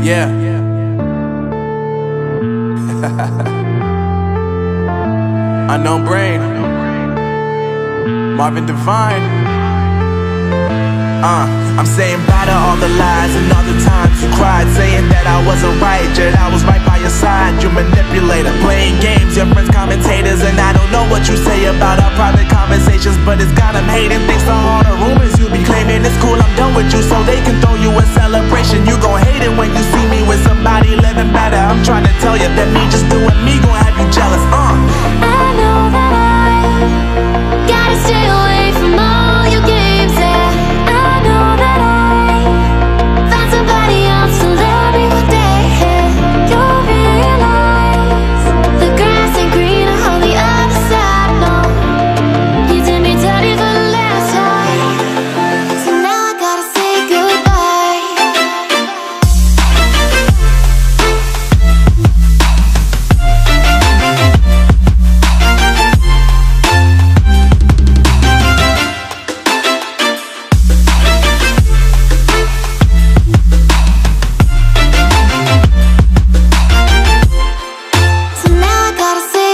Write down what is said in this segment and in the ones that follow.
Yeah. Unknown Brain, Marvin Divine. I'm saying bye to all the lies and all the times you cried, saying that I wasn't right, yet I was right by your side. You manipulator, playing games, your friends commentators, and I don't know what you say about our private conversations, but it's got them hating. Thanks to all the rumors you be claiming. It's cool, I'm done with you, so they can throw you a celebration. You gon' hate it when you see me with somebody living better. I'm trying to tell you that me just doing me gon' have you jealous. I know that I gotta stay away from all your games, yeah. I know that I found somebody else to love me one day, yeah. You'll realize the grass ain't greener on the other side, no. You did me dirty for the last time, so now I gotta say goodbye. So now I gotta say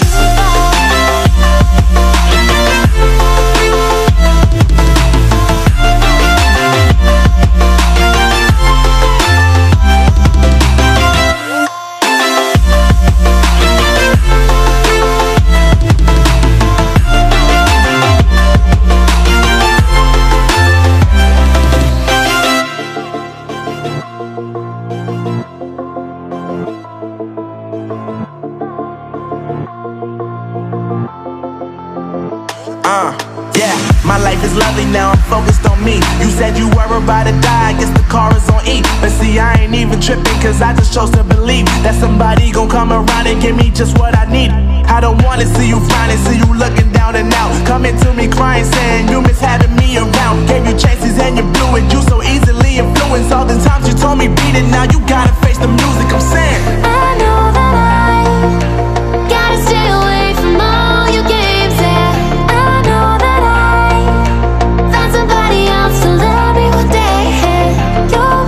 Yeah, my life is lovely now, I'm focused on me. You said you were about to die, I guess the car is on E. But see, I ain't even tripping, cause I just chose to believe that somebody gon' come around and give me just what I need. I don't wanna see you finding, see you looking down and out, coming to me crying, saying you miss having me around. Gave you chances and you blew it, you so easily influenced. All the times you told me beat it, now you gotta face the music. I'm saying I know that I gotta stay away from all your games, yeah. I know that I found somebody else to love me one day, yeah. You'll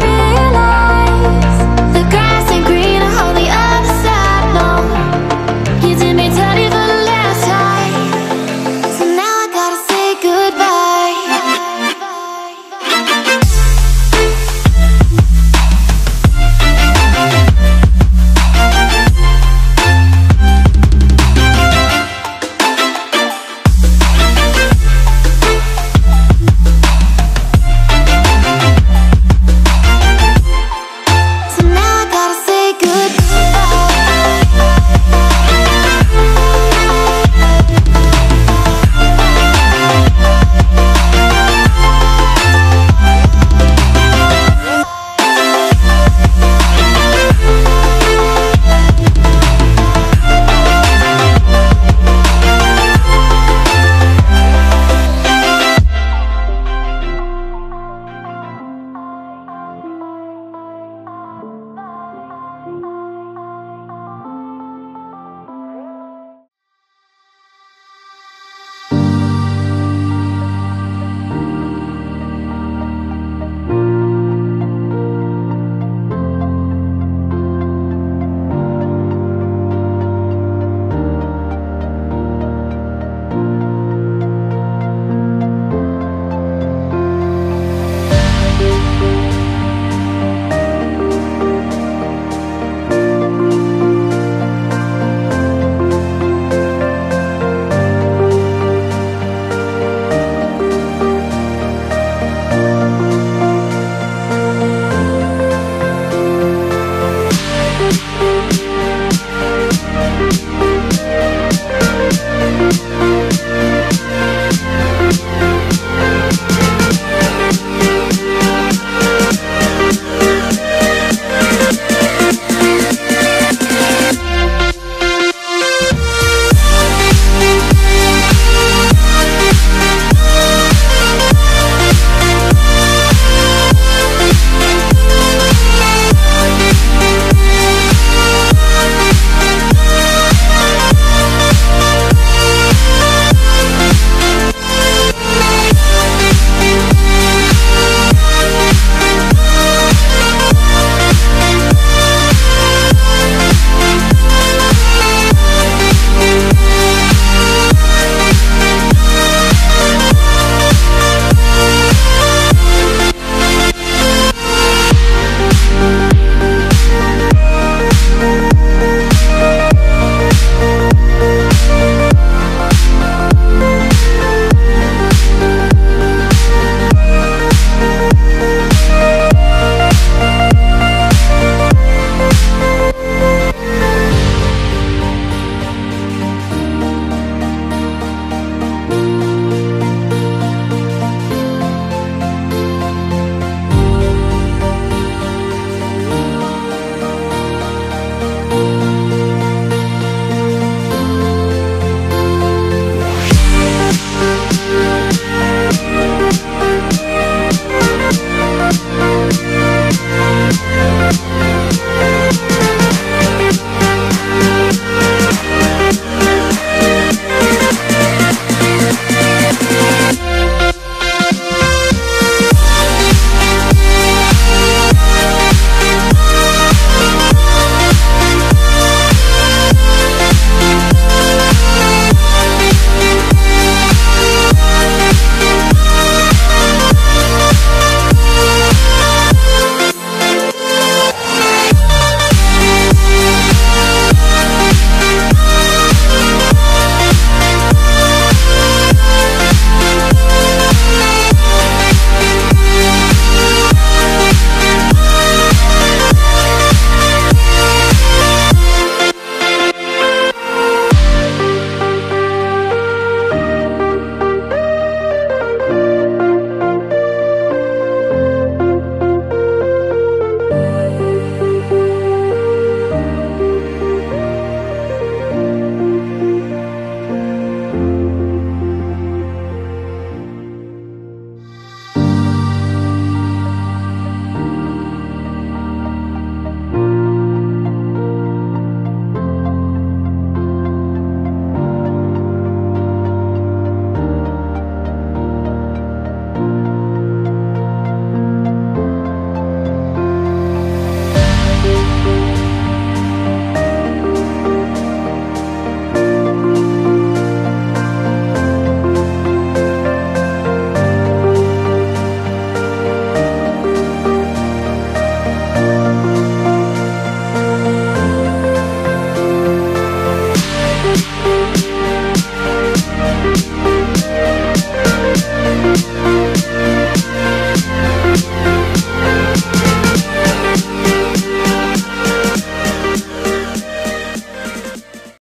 realize the grass ain't greener on the other side, no. You did me dirty